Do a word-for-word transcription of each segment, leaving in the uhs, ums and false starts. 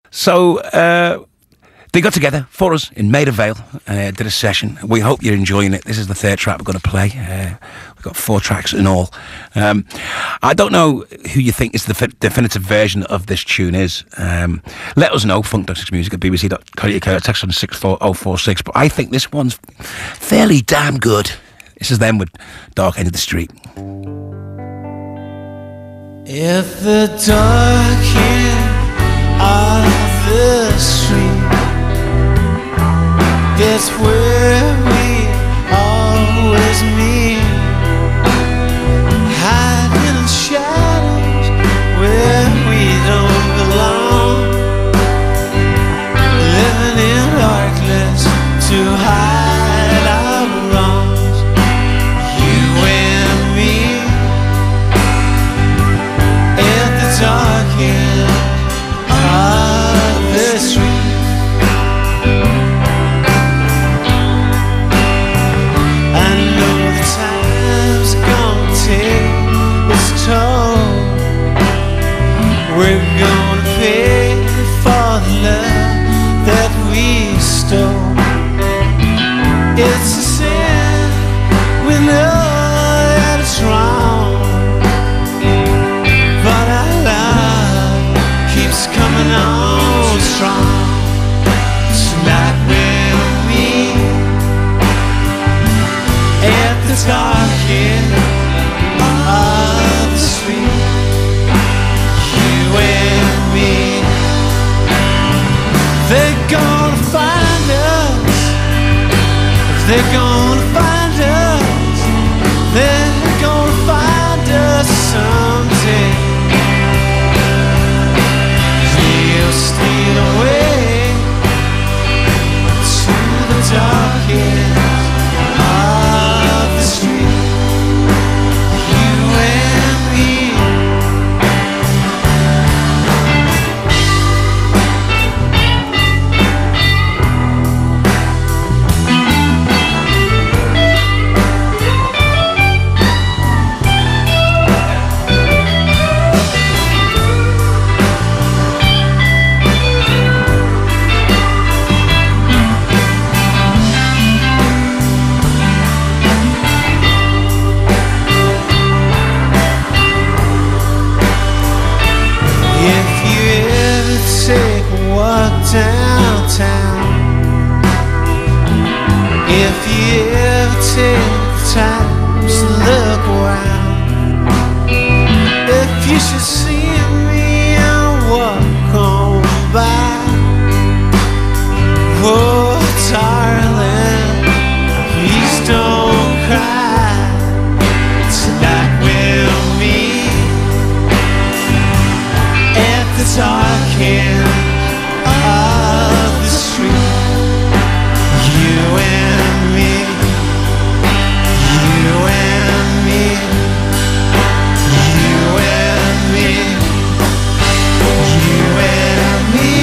So uh, they got together for us in Maida Vale, uh, did a session. We hope you're enjoying it. This is the third track we're going to play. Uh, we've got four tracks in all. Um, I don't know who you think is the fi- definitive version of this tune is. Um, let us know, funk dot six music at b b c dot co dot u k, text on six four oh four six. But I think this one's fairly damn good. This is them with Dark End of the Street. If the dark end of the street, that's where we always meet, hiding in shadows where we don't belong, living in darkness to hide our wrongs. You and me at the dark end of the street. We're gonna pay for the love that we stole. It's a sin, we know that it's wrong, but our love keeps coming on strong. Tonight we'll meet at the dark end of the street. They're gonna find us. They're gonna find us. They're gonna find us someday. We'll steal away to the dark end of the street. You and me. Downtown, if you ever take the time to look around, if you should see me and walk on by, oh darling, please don't cry. Tonight we'll meet at the dark end of the street. You and me, you and me, you and me, you and me,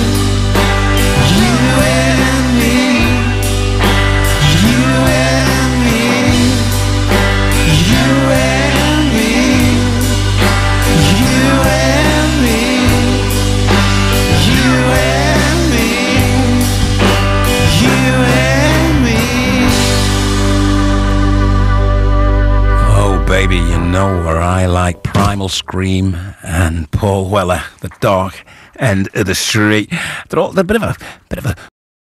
you and me, you and me, you and me, you and me. Baby, you know where I like Primal Scream and Paul Weller, the Dark End of the Street. They're all they're a bit of a bit of a